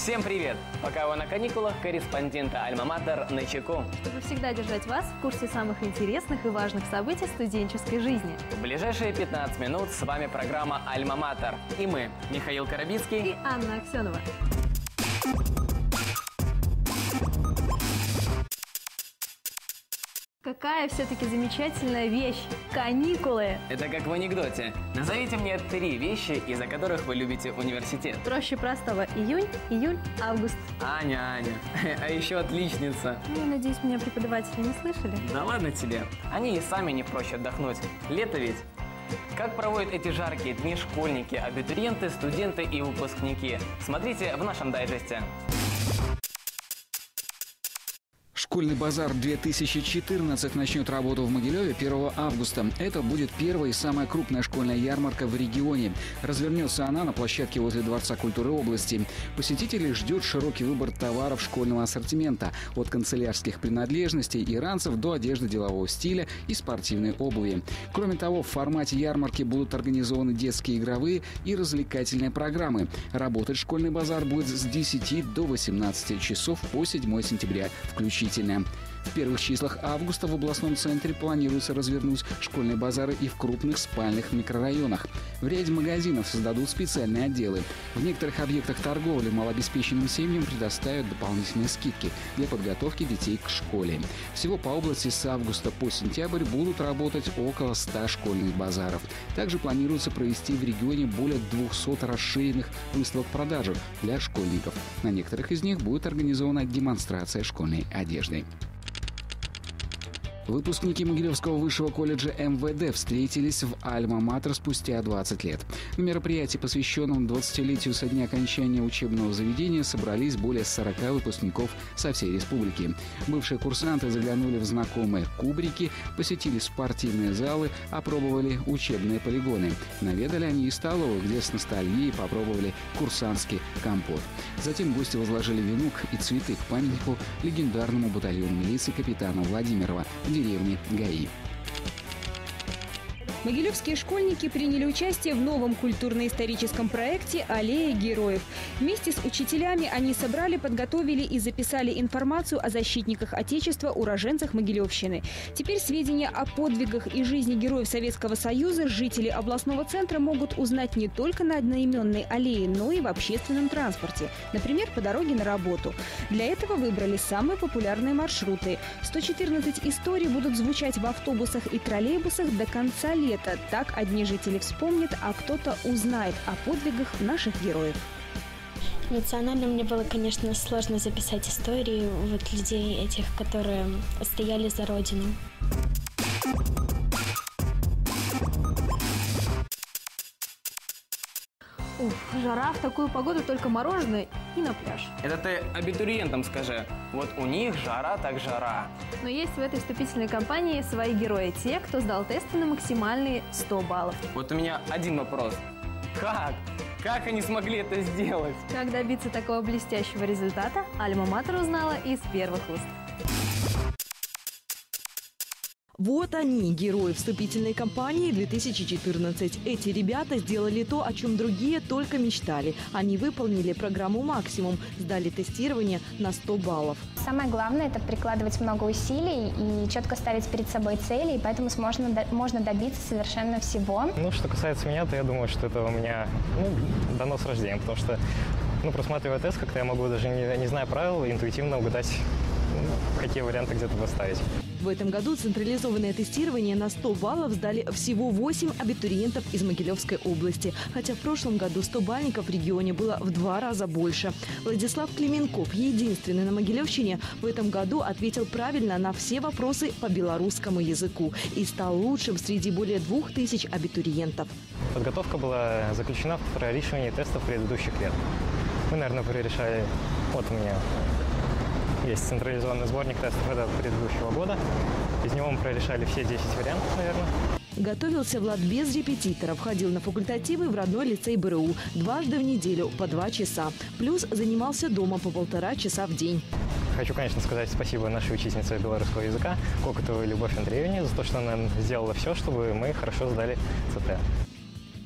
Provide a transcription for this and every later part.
Всем привет! Пока вы на каникулах, корреспонденты Альма-Матер на чеку. Чтобы всегда держать вас в курсе самых интересных и важных событий студенческой жизни. В ближайшие 15 минут с вами программа Альма-Матер. И мы, Михаил Коробицкий и Анна Аксенова. Какая все-таки замечательная вещь – каникулы! Это как в анекдоте. Назовите мне 3 вещи, из-за которых вы любите университет. Проще простого – июнь, июль, август. Аня, а еще отличница. Ну, надеюсь, меня преподаватели не слышали? Да ладно тебе. Они и сами не прочь отдохнуть. Лето ведь. Как проводят эти жаркие дни школьники, абитуриенты, студенты и выпускники? Смотрите в нашем дайджесте. Школьный базар 2014 начнет работу в Могилеве 1 августа. Это будет первая и самая крупная школьная ярмарка в регионе. Развернется она на площадке возле Дворца культуры области. Посетителей ждет широкий выбор товаров школьного ассортимента. От канцелярских принадлежностей и ранцев до одежды делового стиля и спортивной обуви. Кроме того, в формате ярмарки будут организованы детские игровые и развлекательные программы. Работать школьный базар будет с 10 до 18 часов по 7 сентября включительно. В первых числах августа в областном центре планируется развернуть школьные базары и в крупных спальных микрорайонах. В ряде магазинов создадут специальные отделы. В некоторых объектах торговли малообеспеченным семьям предоставят дополнительные скидки для подготовки детей к школе. Всего по области с августа по сентябрь будут работать около 100 школьных базаров. Также планируется провести в регионе более 200 расширенных выставок-продажи для школьников. На некоторых из них будет организована демонстрация школьной одежды. Выпускники Могилевского высшего колледжа МВД встретились в Альма-Матер спустя 20 лет. На мероприятии, посвященном 20-летию со дня окончания учебного заведения, собрались более 40 выпускников со всей республики. Бывшие курсанты заглянули в знакомые кубрики, посетили спортивные залы, опробовали учебные полигоны. Наведали они и столовую, где с ностальгией попробовали курсантский компот. Затем гости возложили венок и цветы к памятнику легендарному батальону милиции капитана Владимирова в деревне Гаи. Могилевские школьники приняли участие в новом культурно-историческом проекте «Аллея героев». Вместе с учителями они собрали, подготовили и записали информацию о защитниках Отечества, уроженцах Могилевщины. Теперь сведения о подвигах и жизни героев Советского Союза жители областного центра могут узнать не только на одноименной аллее, но и в общественном транспорте. Например, по дороге на работу. Для этого выбрали самые популярные маршруты. 114 историй будут звучать в автобусах и троллейбусах до конца лета. Так одни жители вспомнят, а кто-то узнает о подвигах наших героев. Эмоционально мне было, конечно, сложно записать истории людей этих, которые стояли за Родину. Жара, в такую погоду только мороженое и на пляж. Это ты абитуриентам скажи. Вот у них жара так жара. Но есть в этой вступительной кампании свои герои. Те, кто сдал тесты на максимальные 100 баллов. Вот у меня один вопрос. Как? Как они смогли это сделать? Как добиться такого блестящего результата, Альма-Матер узнала из первых уст. Вот они, герои вступительной кампании 2014. Эти ребята сделали то, о чем другие только мечтали. Они выполнили программу «Максимум», сдали тестирование на 100 баллов. Самое главное – это прикладывать много усилий и четко ставить перед собой цели, и поэтому можно добиться совершенно всего. Ну, что касается меня, то я думаю, что это у меня дано с рождения, потому что, просматривая тест, как-то я могу даже, не зная правил, интуитивно угадать, какие варианты где-то поставить. В этом году централизованное тестирование на 100 баллов сдали всего 8 абитуриентов из Могилевской области. Хотя в прошлом году 100-бальников в регионе было в 2 раза больше. Владислав Клименков, единственный на Могилевщине, в этом году ответил правильно на все вопросы по белорусскому языку и стал лучшим среди более 2000 абитуриентов. Подготовка была заключена в прорешивании тестов предыдущих лет. Мы, наверное, прорешали, вот у меня есть централизованный сборник тестов предыдущего года. Из него мы прорешали все 10 вариантов, наверное. Готовился Влад без репетиторов, ходил на факультативы в родной лицей БРУ дважды в неделю по 2 часа. Плюс занимался дома по 1,5 часа в день. Хочу, конечно, сказать спасибо нашей учительнице белорусского языка Кокотовой Любовь Андреевне за то, что она сделала все, чтобы мы хорошо сдали ЦТ.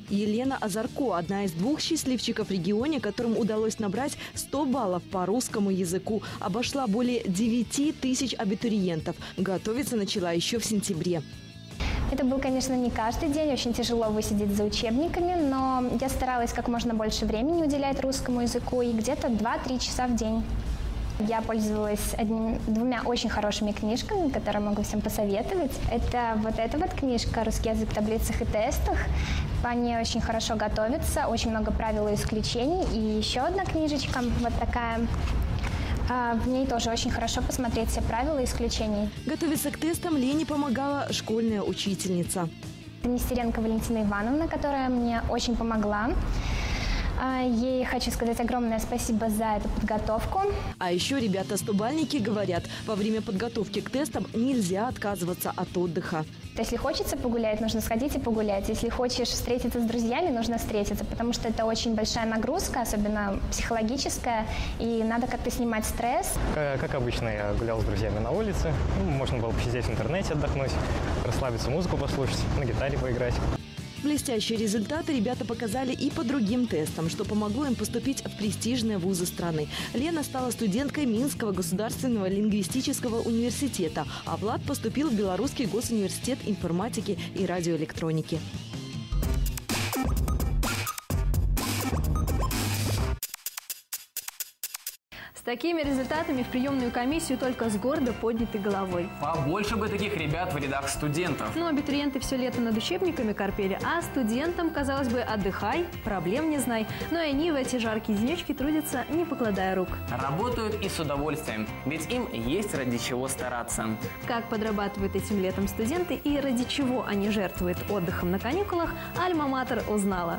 Елена Озарко – одна из 2 счастливчиков в регионе, которым удалось набрать 100 баллов по русскому языку. Обошла более 9 тысяч абитуриентов. Готовиться начала еще в сентябре. Это был, конечно, не каждый день, очень тяжело высидеть за учебниками, но я старалась как можно больше времени уделять русскому языку и где-то 2-3 часа в день. Я пользовалась 2 очень хорошими книжками, которые могу всем посоветовать. Это вот эта вот книжка «Русский язык в таблицах и тестах». По ней очень хорошо готовится, очень много правил и исключений. И еще одна книжечка, вот такая. В ней тоже очень хорошо посмотреть все правила и исключения. Готовиться к тестам Лене помогала школьная учительница. Нестеренко Валентина Ивановна, которая мне очень помогла. Ей хочу сказать огромное спасибо за эту подготовку. А еще ребята-стобальники говорят, во время подготовки к тестам нельзя отказываться от отдыха. Если хочется погулять, нужно сходить и погулять. Если хочешь встретиться с друзьями, нужно встретиться, потому что это очень большая нагрузка, особенно психологическая, и надо как-то снимать стресс. Как обычно, я гулял с друзьями на улице. Можно было посидеть в интернете, отдохнуть, расслабиться, музыку послушать, на гитаре поиграть. Блестящие результаты ребята показали и по другим тестам, что помогло им поступить в престижные вузы страны. Лена стала студенткой Минского государственного лингвистического университета, а Влад поступил в Белорусский госуниверситет информатики и радиоэлектроники. С такими результатами в приемную комиссию только с гордо поднятой головой. Побольше бы таких ребят в рядах студентов. Но абитуриенты все лето над учебниками корпели, а студентам, казалось бы, отдыхай, проблем не знай. Но и они в эти жаркие денечки трудятся, не покладая рук. Работают и с удовольствием, ведь им есть ради чего стараться. Как подрабатывают этим летом студенты и ради чего они жертвуют отдыхом на каникулах, Альма-Матер узнала.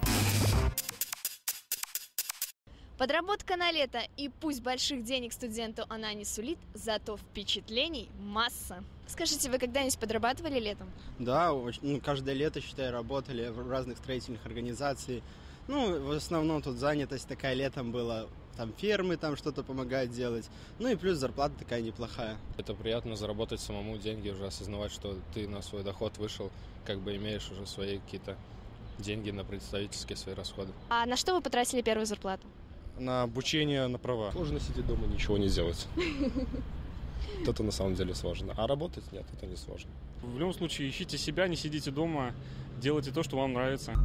Подработка на лето, и пусть больших денег студенту она не сулит, зато впечатлений масса. Скажите, вы когда-нибудь подрабатывали летом? Да, каждое лето, считай, работали в разных строительных организациях. В основном тут занятость такая летом была. Там фермы, там что-то помогают делать. И плюс зарплата такая неплохая. Это приятно заработать самому деньги, уже осознавать, что ты на свой доход вышел, имеешь уже свои какие-то деньги на представительские свои расходы. А на что вы потратили первую зарплату? На обучение, на права. Сложно сидеть дома, ничего не делать. Это на самом деле сложно. А работать нет, это не сложно. В любом случае, ищите себя, не сидите дома, делайте то, что вам нравится.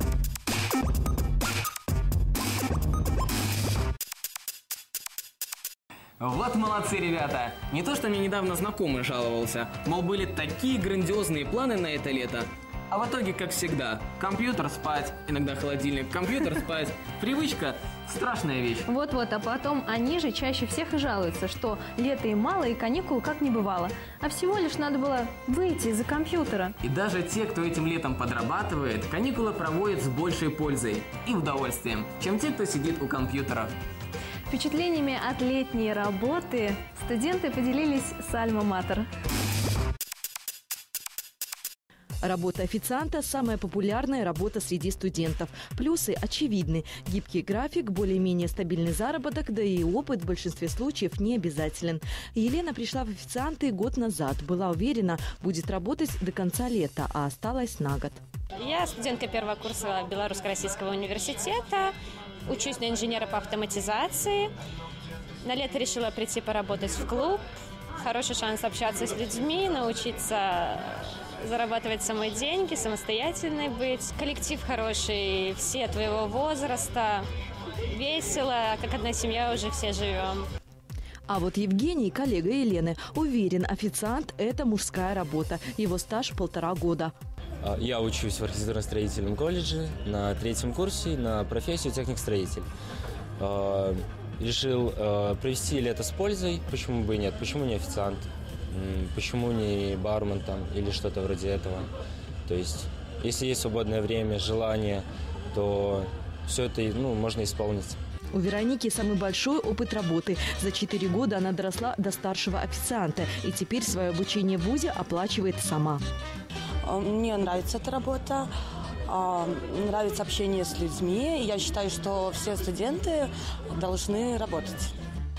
Вот молодцы, ребята! Не то, что мне недавно знакомый жаловался, мол, были такие грандиозные планы на это лето. А в итоге, как всегда, компьютер спать, иногда холодильник, компьютер спать. Привычка – страшная вещь. Вот-вот, а потом они же чаще всех и жалуются, что лета им мало и каникул как не бывало. А всего лишь надо было выйти из-за компьютера. И даже те, кто этим летом подрабатывает, каникулы проводят с большей пользой и удовольствием, чем те, кто сидит у компьютера. Впечатлениями от летней работы студенты поделились с Альма-Матер. Работа официанта – самая популярная работа среди студентов. Плюсы очевидны. Гибкий график, более-менее стабильный заработок, да и опыт в большинстве случаев не обязателен. Елена пришла в официанты год назад. Была уверена, будет работать до конца лета, а осталась на год. Я студентка первого курса Белорусско-Российского университета. Учусь на инженера по автоматизации. На лето решила прийти поработать в клуб. Хороший шанс общаться с людьми, научиться зарабатывать самой деньги, самостоятельной быть. Коллектив хороший, все твоего возраста. Весело, как одна семья уже все живем. А вот Евгений, коллега Елены, уверен, официант – это мужская работа. Его стаж – 1,5 года. Я учусь в архитектурно-строительном колледже на 3-м курсе на профессию техник-строитель. Решил провести лето с пользой. Почему бы и нет? Почему не официант? Почему не бармен там или что-то вроде этого? То есть, если есть свободное время, желание, то все это можно исполнить. У Вероники самый большой опыт работы. За 4 года она доросла до старшего официанта и теперь свое обучение в вузе оплачивает сама. Мне нравится эта работа, нравится общение с людьми. Я считаю, что все студенты должны работать.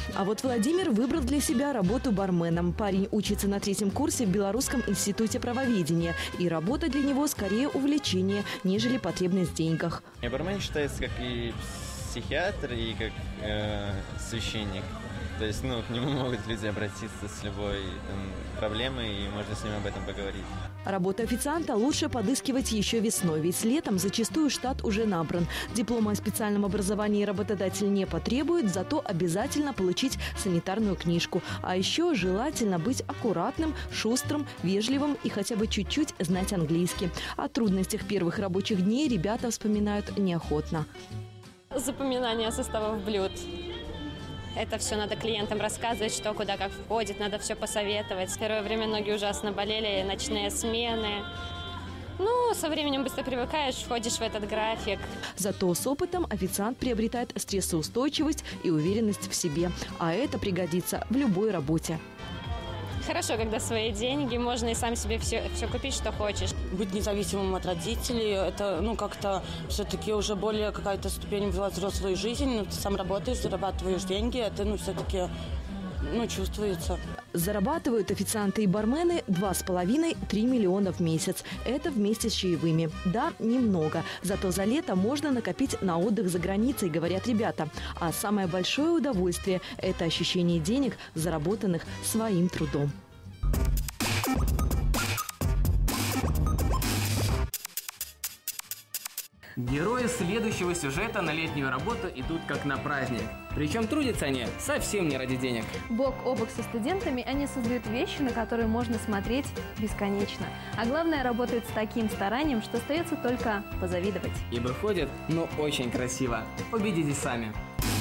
А вот Владимир выбрал для себя работу барменом. Парень учится на 3-м курсе в Белорусском институте правоведения. И работа для него скорее увлечение, нежели потребность в деньгах. Бармен считается как и психиатр, и как священник. То есть, к нему могут люди обратиться с любой проблемой, и можно с ним об этом поговорить. Работа официанта лучше подыскивать еще весной, ведь летом зачастую штат уже набран. Диплома о специальном образовании работодатель не потребует, зато обязательно получить санитарную книжку. А еще желательно быть аккуратным, шустрым, вежливым и хотя бы чуть-чуть знать английский. О трудностях первых рабочих дней ребята вспоминают неохотно. Запоминание составов блюд. Это все надо клиентам рассказывать, что куда как входит, надо все посоветовать. В первое время ноги ужасно болели, ночные смены. Со временем быстро привыкаешь, входишь в этот график. Зато с опытом официант приобретает стрессоустойчивость и уверенность в себе. А это пригодится в любой работе. Хорошо, когда свои деньги, можно и сам себе все купить, что хочешь. Быть независимым от родителей, это, как-то все-таки уже более какая-то ступень в взрослую жизнь. Ты сам работаешь, зарабатываешь деньги, это, все-таки, чувствуется. Зарабатывают официанты и бармены 2,5-3 миллиона в месяц. Это вместе с чаевыми. Да, немного. Зато за лето можно накопить на отдых за границей, говорят ребята. А самое большое удовольствие – это ощущение денег, заработанных своим трудом. Герои следующего сюжета на летнюю работу идут как на праздник. Причем трудятся они совсем не ради денег. Бок о бок со студентами они создают вещи, на которые можно смотреть бесконечно. А главное, работают с таким старанием, что остается только позавидовать. И выходит, очень красиво. Убедитесь сами.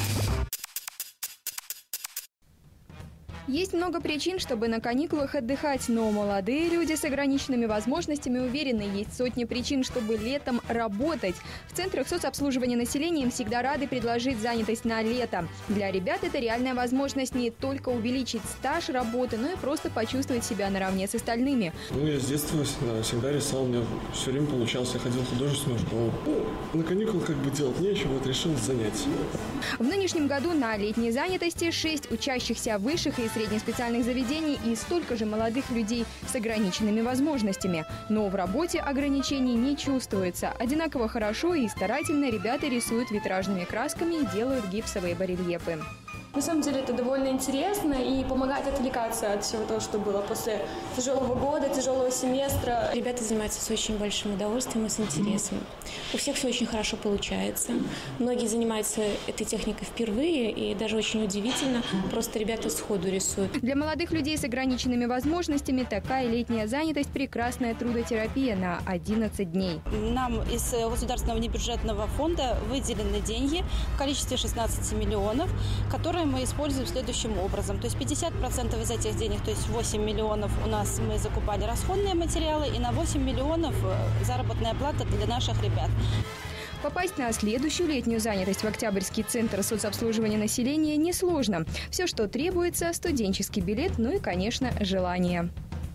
Есть много причин, чтобы на каникулах отдыхать, но молодые люди с ограниченными возможностями уверены, есть сотни причин, чтобы летом работать. В центрах соцобслуживания населения им всегда рады предложить занятость на лето. Для ребят это реальная возможность не только увеличить стаж работы, но и просто почувствовать себя наравне с остальными. Я с детства всегда рисовал, у меня все время получалось, я ходил в художественную школу. На каникулах делать нечего, решил занятия. В нынешнем году на летней занятости 6 учащихся высших и среднеспециальных заведений и столько же молодых людей с ограниченными возможностями. Но в работе ограничений не чувствуется. Одинаково хорошо и старательно ребята рисуют витражными красками и делают гипсовые барельефы. На самом деле это довольно интересно и помогает отвлекаться от всего того, что было после тяжелого года, тяжелого семестра. Ребята занимаются с очень большим удовольствием и с интересом. У всех все очень хорошо получается. Многие занимаются этой техникой впервые, и даже очень удивительно, просто ребята сходу рисуют. Для молодых людей с ограниченными возможностями такая летняя занятость – прекрасная трудотерапия на 11 дней. Нам из государственного внебюджетного фонда выделены деньги в количестве 16 миллионов, которые мы используем следующим образом. То есть 50% из этих денег, то есть 8 миллионов у нас мы закупали расходные материалы, и на 8 миллионов заработная плата для наших ребят. Попасть на следующую летнюю занятость в Октябрьский центр соцобслуживания населения несложно. Все, что требуется – студенческий билет, и, конечно, желание.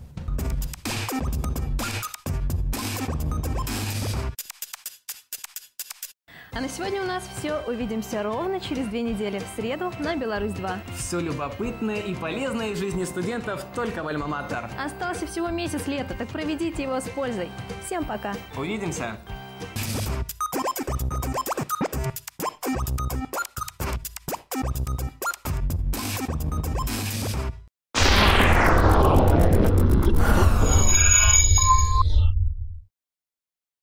А на сегодня у нас все. Увидимся ровно через 2 недели в среду на Беларусь-2. Все любопытное и полезное из жизни студентов только в Альма-Матер. Остался всего месяц лета, так проведите его с пользой. Всем пока. Увидимся.